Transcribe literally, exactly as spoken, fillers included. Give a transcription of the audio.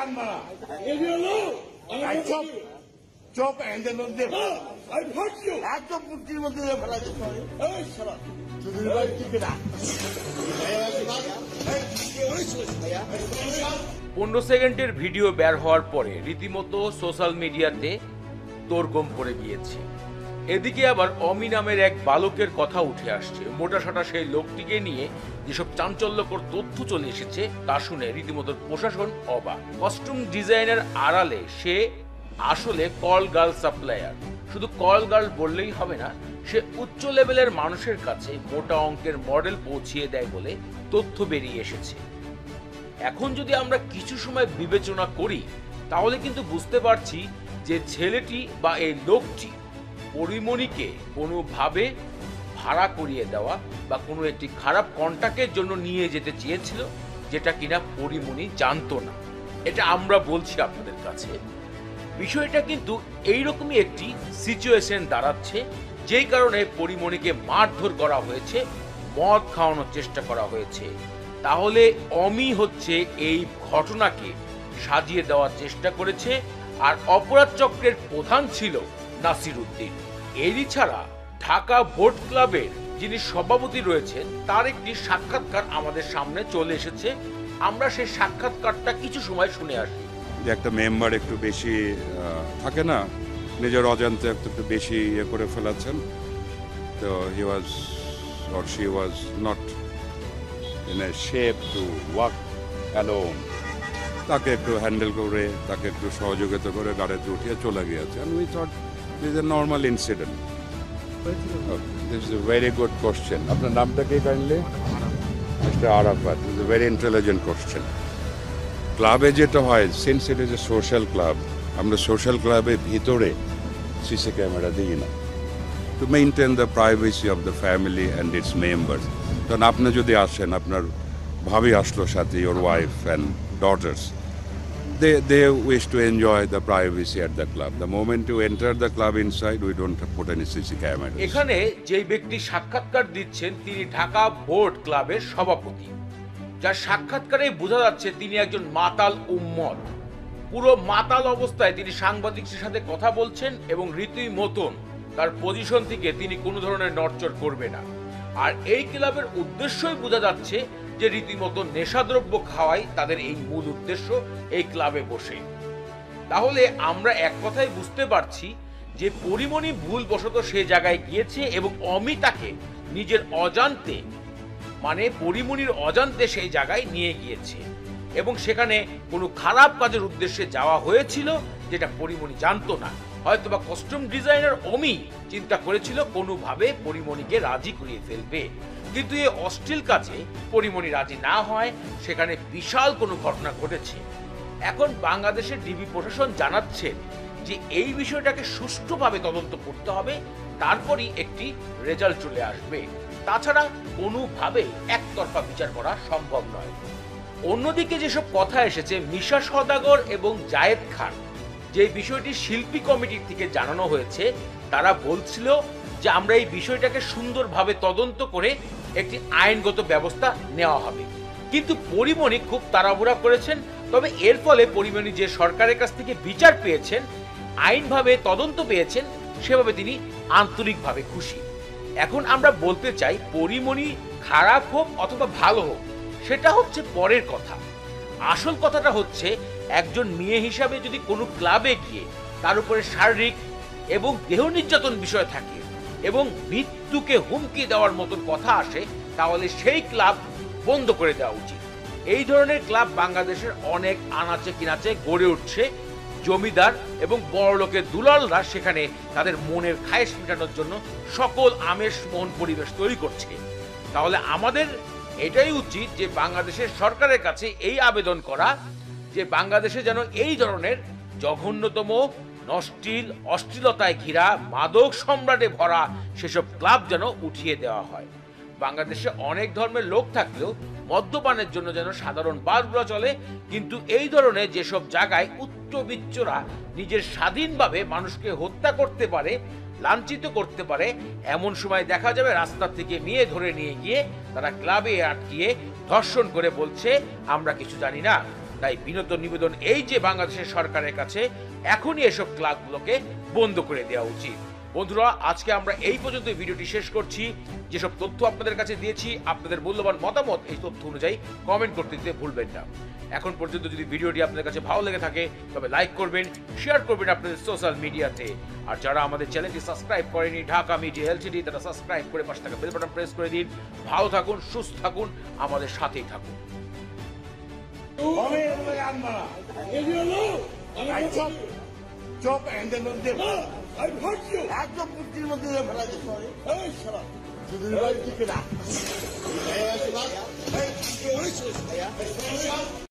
Chop chop এদের মধ্যে একদম মুক্তির মধ্যে ফেলা যেতে পনেরো সেকেন্ডের ভিডিও বের হওয়ার পরে রীতিমতো সোশ্যাল মিডিয়াতে তোড়গোম পড়ে গিয়েছে। এদিকে আবার অমি নামের এক বালকের কথা উঠে আসছে। মোটাসোটা সেই লোকটিকে নিয়ে যেসব চাঞ্চল্যকর তথ্য চলে এসেছে তা শুনে রীতিমতো প্রশাসন অবাক। কস্টিউম ডিজাইনের আড়ালে সে আসলে কল গার্ল সাপ্লায়ার। শুধু কল গার্ল বললেই হবে না, সে উচ্চ লেভেলের মানুষের কাছে মোটা অঙ্কের মডেল পৌঁছিয়ে দেয় বলে তথ্য বেরিয়ে এসেছে। এখন যদি আমরা কিছু সময় বিবেচনা করি তাহলে কিন্তু বুঝতে পারছি যে ছেলেটি বা এই লোকটি পরিমণিকে কোনোভাবে ভাড়া করিয়ে দেওয়া বা কোনো একটি খারাপ কন্টাক্টের জন্য নিয়ে যেতে চেয়েছিল, যেটা কিনা পরিমণি জানতো না। এটা আমরা বলছি আপনাদের কাছে। বিষয়টা কিন্তু এইরকমই একটি সিচুয়েশন দাঁড়াচ্ছে, যেই কারণে পরিমণিকে মারধর করা হয়েছে, মদ খাওয়ানোর চেষ্টা করা হয়েছে। তাহলে অমি হচ্ছে এই ঘটনাকে সাজিয়ে দেওয়ার চেষ্টা করেছে, আর অপরাধ চক্রের প্রধান ছিল নাসির উদ্দিন। এরই ছাড়া ঢাকা বোট ক্লাবের যিনি সভাপতি রয়েছেন তার একটি সাক্ষাৎকার আমাদের সামনে চলে এসেছে। আমরা সেই সাক্ষাৎকারটা কিছু সময় শুনে আসি। একটা মেম্বার একটু বেশি থাকে না, নিজের অজান্তে একটু বেশি ইয়ে করে ফেলাচ্ছেন, তো he was or she was not in a shape to walk alone. তাকে একটু হ্যান্ডেল করে, তাকে একটু সহযোগিতা করে গাড়িতে উঠিয়ে চলে গিয়েছে। And we thought this is a normal incident. Okay. This is a very good question. আপনার নামটা কি kindly? Mister Arafat. This is a very intelligent question. ক্লাবে যেটা হয়, since it is a social club, আমরা সোশ্যাল ক্লাবের ভিতরে সিসি ক্যামেরা দিই না, to maintain the privacy of the family and its members. কারণ আপনি যদি আসেন, আপনার ভাবি আসলো সাথে, your wife and daughters, they they wish to enjoy the privacy at the club. The moment you enter the club inside, we don't put any CC camera. এখানে যেই ব্যক্তি সাক্ষাৎকার দিচ্ছেন তিনি ঢাকা বোট ক্লাবের সভাপতি, যার সাক্ষাৎকারে বোঝা যাচ্ছে তিনি একজন মাতাল উম্মত। পুরো মাতাল অবস্থায় তিনি সাংবাদিকদের সাথে কথা বলছেন এবং রীতিমতন তার পজিশন থেকে তিনি কোনো ধরনের নড়চড় করবে না। আর এই ক্লাবের উদ্দেশ্যই বোঝা যাচ্ছে যে রীতিমতো নেশাদ্রব্য খাওয়াই তাদের এই মূল উদ্দেশ্য এই ক্লাবে বসে। তাহলে আমরা এক কথাই বুঝতে পারছি যে পরিমণি ভুলবশত সে জায়গায় গিয়েছে এবং অমি তাকে নিজের অজান্তে, মানে পরিমণির অজান্তে সেই জায়গায় নিয়ে গিয়েছে এবং সেখানে কোনো খারাপ কাজের উদ্দেশ্যে যাওয়া হয়েছিল যেটা পরিমণি জানতো না। হয়তোবা কস্টিউম ডিজাইনার অমি চিন্তা করেছিল কোনোভাবে পরিমণিকে রাজি করিয়ে ফেলবে, কিন্তু এই অশ্লীল কাজে পরিমণি রাজি না হয় সেখানে বিশাল কোনো ঘটনা ঘটেছে। এখন বাংলাদেশের ডিবি প্রশাসন জানাচ্ছেন যে এই বিষয়টাকে সুষ্ঠুভাবে তদন্ত করতে হবে, তারপরই একটি রেজাল্ট চলে আসবে। তাছাড়া কোনোভাবে একতরফা বিচার করা সম্ভব নয়। অন্যদিকে যেসব কথা এসেছে মিশা সওদাগর এবং জায়েদ খান, যে বিষয়টি শিল্পী কমিটির থেকে জানানো হয়েছে, তারা বলছিল যে আমরা এই বিষয়টাকে সুন্দরভাবে তদন্ত করে একটি আইনগত ব্যবস্থা নেওয়া হবে। কিন্তু পরিমণি খুব তাড়াহুড়া করেছেন, তবে এর ফলে পরিমণি যে সরকারের কাছ থেকে বিচার পেয়েছেন, আইনভাবে তদন্ত পেয়েছেন, সেভাবে তিনি আন্তরিকভাবে খুশি। এখন আমরা বলতে চাই পরিমণি খারাপ হোক অথবা ভালো হোক সেটা হচ্ছে পরের কথা। আসল কথাটা হচ্ছে একজন মেয়ে হিসাবে যদি কোনো ক্লাবে গিয়ে তার উপরে শারীরিক এবং দেহ নির্যাতন বিষয় থাকে এবং মৃত্যুকে হুমকি দেওয়ার মতন কথা আসে, তাহলে সেই ক্লাব বন্ধ করে দেওয়া উচিত। এই ধরনের ক্লাব বাংলাদেশের অনেক আনাচে কিনাচে গড়ে উঠছে। জমিদার এবং বড়লোকের দুলালরা সেখানে তাদের মনের খায়েশ মেটানোর জন্য সকল আমেজ মোহন পরিবেশ তৈরি করছে। তাহলে আমাদের এটাই উচিত যে বাংলাদেশের সরকারের কাছে এই আবেদন করা যে বাংলাদেশে যেন এই ধরনের জঘন্যতম নষ্টিল, অশ্লীলতায় ঘিরা, মাদক সম্রাটে ভরা সেসব ক্লাব যেন উঠিয়ে দেওয়া হয়। বাংলাদেশে অনেক ধর্মের লোক থাকলেও মদ্যপানের জন্য যেন সাধারণ বাসগুলো চলে, কিন্তু এই ধরনের যেসব জায়গায় উচ্চবিচ্চরা নিজের স্বাধীনভাবে মানুষকে হত্যা করতে পারে, লাঞ্ছিত করতে পারে, এমন সময় দেখা যাবে রাস্তা থেকে মেয়ে ধরে নিয়ে গিয়ে তারা ক্লাবে আটকিয়ে ধর্ষণ করে বলছে আমরা কিছু জানি না, তাই বিনত নিবেদন এই যে বাংলাদেশের সরকারের কাছে এখনই এসব ক্লাবগুলোকে বন্ধ করে দেওয়া উচিত। বন্ধুরা, আজকে আমরা এই পর্যন্ত ভিডিওটি শেষ করছি। যেসব তথ্য আপনাদের কাছে দিয়েছি, আপনাদের মূল্যবান মতামত এই তথ্য অনুযায়ী কমেন্ট করতে দিতে ভুলবেন না। এখন পর্যন্ত যদি ভিডিওটি আপনাদের কাছে ভালো লেগে থাকে তবে লাইক করবেন, শেয়ার করবেন আপনাদের সোশ্যাল মিডিয়াতে। আর যারা আমাদের চ্যানেলটি সাবস্ক্রাইব করেনি ঢাকা মিডিয়া এলটিডি, তারা সাবস্ক্রাইব করে পাশে থাকা বেল বাটন প্রেস করে দিন। ভালো থাকুন, সুস্থ থাকুন, আমাদের সাথেই থাকুন। চোপ চোপ এন্ডের মধ্যে একদম মুক্তির মধ্যে ফেলা যেত শুধু